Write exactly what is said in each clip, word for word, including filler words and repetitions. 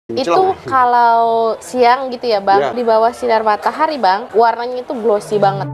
Itu kalau siang gitu ya Bang, ya. di bawah sinar matahari Bang, warnanya itu glossy banget.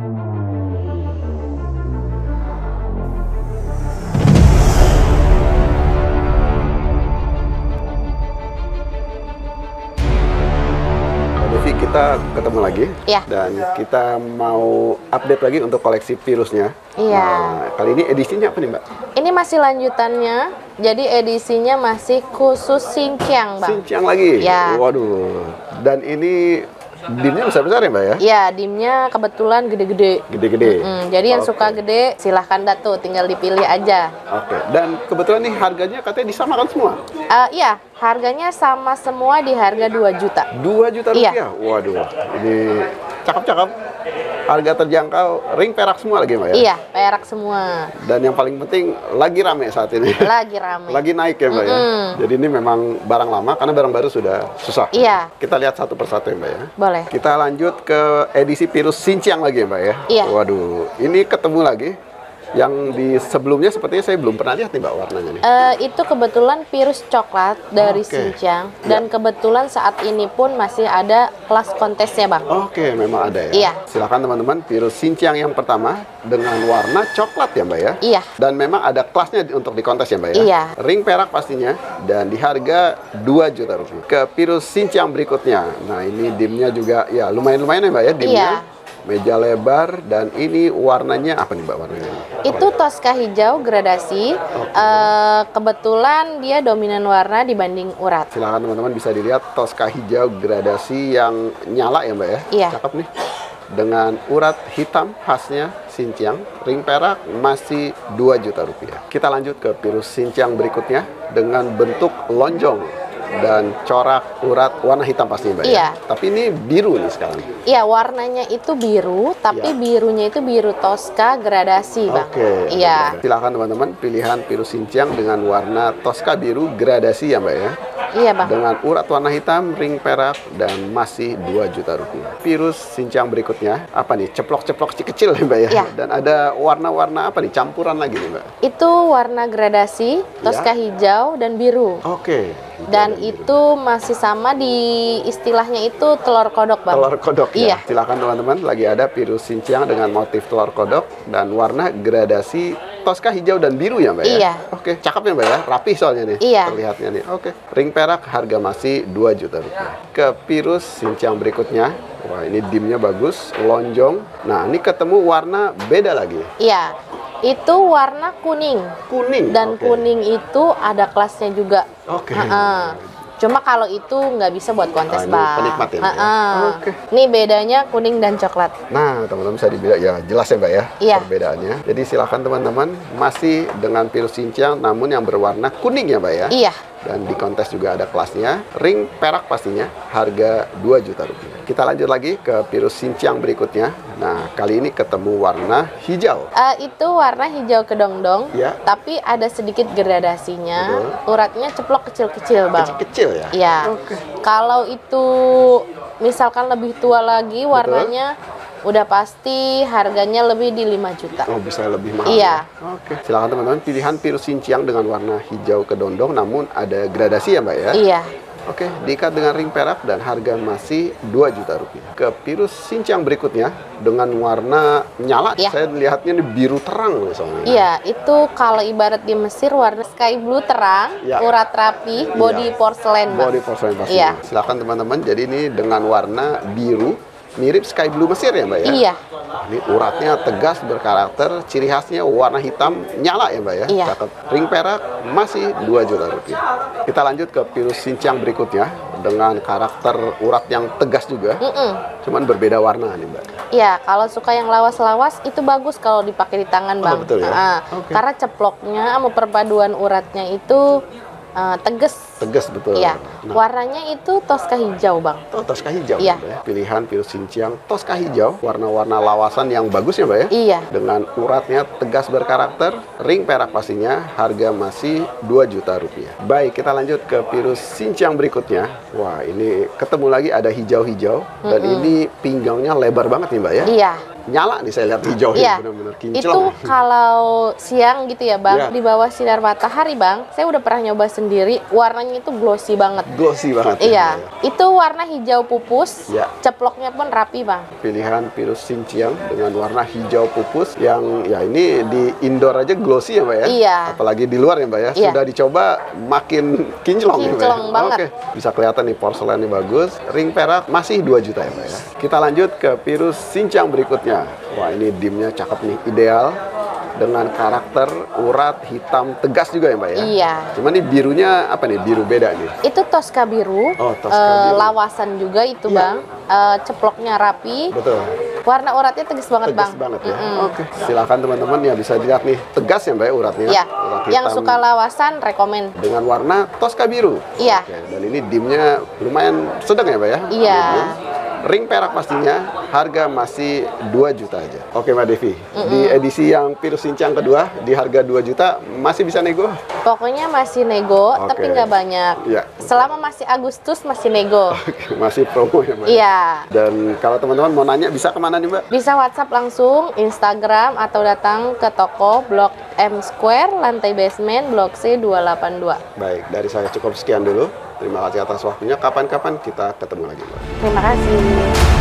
Devi, kita ketemu lagi Ya. dan kita mau update lagi untuk koleksi virusnya. Iya. Nah, kali ini edisinya apa nih Mbak? Ini masih lanjutannya, jadi edisinya masih khusus Xinjiang Bang. Xinjiang lagi? Ya. Waduh, dan ini dimnya besar-besar ya Mbak ya? Ya, dimnya kebetulan gede-gede. Gede-gede? Mm, jadi yang Oke. suka gede silahkan dah tuh, tinggal dipilih aja. Oke, dan kebetulan nih harganya katanya disamakan semua? Uh, iya, harganya sama semua di harga dua juta. dua juta Iya. rupiah? Waduh, ini cakep-cakep. Harga terjangkau, ring perak semua lagi Mbak ya? Iya, perak semua. Dan yang paling penting, lagi rame saat ini. Lagi rame. Lagi naik ya Mbak ya? Mm-mm. Jadi ini memang barang lama, karena barang baru sudah susah. Iya. Kita lihat satu persatu ya Mbak ya? Boleh. Kita lanjut ke edisi virus Xinjiang lagi ya Mbak ya? Iya. Waduh, ini ketemu lagi. Yang di sebelumnya sepertinya saya belum pernah lihat nih Mbak warnanya nih. Eh, itu kebetulan virus coklat dari Oke. Xinjiang. Ya. Dan kebetulan saat ini pun masih ada kelas kontesnya Bang. Oke, memang ada ya. Iya. Silakan teman-teman, virus Xinjiang yang pertama dengan warna coklat ya Mbak ya? Iya. Dan memang ada kelasnya di- untuk di kontes ya Mbak ya? Iya. Ring perak pastinya, dan di harga dua juta rupiah. Ke virus Xinjiang berikutnya. Nah ini dimnya juga ya lumayan-lumayan ya Mbak ya dimnya. Iya. Meja lebar, dan ini warnanya apa nih Mbak warnanya? Itu Tosca hijau gradasi. Eh, kebetulan dia dominan warna dibanding urat. Silakan teman-teman bisa dilihat Tosca hijau gradasi yang nyala ya Mbak ya? Iya. Cakep nih. Dengan urat hitam khasnya Xinjiang, ring perak masih dua juta rupiah. Kita lanjut ke virus Xinjiang berikutnya dengan bentuk lonjong dan corak urat warna hitam pastinya Mbak Iya. ya? Tapi ini biru nih sekarang. Iya, warnanya itu biru, tapi Iya. birunya itu biru Tosca gradasi Bang. Oke. Iya. Silakan teman-teman pilihan virus Xinjiang dengan warna Tosca biru gradasi ya Mbak ya? Iya Bang. Dengan urat warna hitam, ring perak, dan masih dua juta rupiah. Virus Xinjiang berikutnya, apa nih? Ceplok-ceplok kecil ya Mbak ya? Iya. Dan ada warna-warna apa nih? Campuran lagi nih Mbak? Itu warna gradasi, Tosca hijau dan biru. Oke. Dan itu masih sama di istilahnya itu telur kodok Bang. Telur kodok Iya. ya? Silakan teman-teman, lagi ada virus Xinjiang dengan motif telur kodok dan warna gradasi Tosca hijau dan biru ya Mbak ya? Iya. Oke, cakep ya Mbak ya? Rapi soalnya nih. Iya. Terlihatnya nih. Oke. Ring perak harga masih dua juta rupiah. Ke virus Xinjiang berikutnya. Wah, ini dimnya bagus, lonjong. Nah, ini ketemu warna beda lagi. Iya. Itu warna kuning. Kuning. Dan Oke. kuning itu ada kelasnya juga. Oke. Heeh. Cuma kalau itu nggak bisa buat kontes Ah, ini Bang. penikmat ya, Mbak, ya? Heeh. Oke. Ini bedanya kuning dan coklat. Nah, teman-teman bisa dibilang ya jelas ya Mbak ya Iya. perbedaannya. Jadi silakan teman-teman masih dengan virus Xinjiang namun yang berwarna kuning ya Mbak ya. Iya. Dan di kontes juga ada kelasnya, ring perak pastinya, harga dua juta rupiah. Kita lanjut lagi ke virus Xinjiang berikutnya. Nah, kali ini ketemu warna hijau. Eh, itu warna hijau kedongdong, Iya. tapi ada sedikit gradasinya. Betul. Uratnya ceplok kecil-kecil Bang. Kecil-kecil ya? Iya. Oke. Kalau itu misalkan lebih tua lagi warnanya, udah pasti harganya lebih di lima juta. Oh, bisa lebih mahal. Iya. ya? Oke. Silakan teman-teman pilihan virus Xinjiang dengan warna hijau kedondong namun ada gradasi ya Mbak ya? Iya. Oke, diikat dengan ring perak dan harga masih dua juta rupiah. Ke virus Xinjiang berikutnya dengan warna nyala, Iya. saya lihatnya nih biru terang nih soalnya. Iya, itu kalau ibarat di Mesir warna sky blue terang, Iya. urat rapi, body Iya. porcelain Bang. Body porcelain pasti. Iya. Silakan teman-teman. Jadi ini dengan warna biru, mirip sky blue Mesir ya Mbak ya? Iya. Ini uratnya tegas berkarakter, ciri khasnya warna hitam nyala ya Mbak ya? Iya. Cakep. Ring perak masih dua juta rupiah. Kita lanjut ke virus Xinjiang berikutnya dengan karakter urat yang tegas juga. Mm-mm. Cuman berbeda warna nih Mbak. Iya, kalau suka yang lawas-lawas itu bagus kalau dipakai di tangan Oh, Bang. betul ya? Ah, Oke. Karena ceploknya sama perpaduan uratnya itu eh, tegas. Tegas betul. Iya. Nah, Warnanya itu Tosca hijau Bang. oh, Tosca hijau Iya. Mbak ya. Pilihan virus Xinjiang Tosca hijau, warna-warna lawasan yang bagus ya Mbak ya? Iya. Dengan uratnya tegas berkarakter, ring perak pastinya, harga masih dua juta rupiah. Baik, kita lanjut ke virus Xinjiang berikutnya. Wah, ini ketemu lagi ada hijau-hijau, dan ini pinggangnya lebar banget nih Mbak ya? Iya. Nyala nih saya lihat hijau Iya. benar-benar Itu kinclong. kalau siang gitu ya Bang, Iya. di bawah sinar matahari Bang, saya udah pernah nyoba sendiri, warnanya warnanya itu glossy banget. Glossy banget. Iya, ya. itu warna hijau pupus. Ya. Ceploknya pun rapi, Bang. Pilihan Pirus Xinjiang dengan warna hijau pupus yang ya ini di indoor aja glossy ya Mbak ya? Iya. Apalagi di luar ya Mbak ya? Iya. Sudah dicoba makin kinclong, ya Mbak ya? Kinclong banget. Oke, bisa kelihatan nih porselennya bagus. Ring perak masih dua juta ya Mbak ya? Kita lanjut ke Pirus Xinjiang berikutnya. Wah ini dimnya cakep nih, ideal. Dengan karakter urat hitam tegas juga ya Mbak ya? Iya. Cuman nih birunya apa nih? Biru beda nih. Itu Tosca biru. Oh, Tosca eh, biru. lawasan juga itu, Iya. Bang. Eh, ceploknya rapi. Betul. Warna uratnya tegas banget, Tegas Bang. banget ya. Mm-mm. Oke. Silakan teman-teman ya bisa dilihat nih tegas ya Mbak ya uratnya. Iya. Urat Yang hitam suka lawasan rekomen. dengan warna Tosca biru. Iya. Oke, dan ini dimnya lumayan sedang ya Mbak ya? Iya. Dimnya. Ring perak pastinya, harga masih dua juta aja. Oke Mbak Devi, Mm-mm. di edisi yang Pirus Xinjiang kedua di harga dua juta masih bisa nego? Pokoknya masih nego, Oke. tapi nggak banyak. Iya. Selama masih Agustus masih nego. Oke, masih promo ya Mbak? Iya. Dan kalau teman-teman mau nanya bisa kemana nih Mbak? Bisa WhatsApp langsung, Instagram, atau datang ke toko Blok M Square, lantai basement, Blok C dua delapan dua. Baik, dari saya cukup sekian dulu. Terima kasih atas waktunya. Kapan-kapan kita ketemu lagi Mbak. Terima kasih.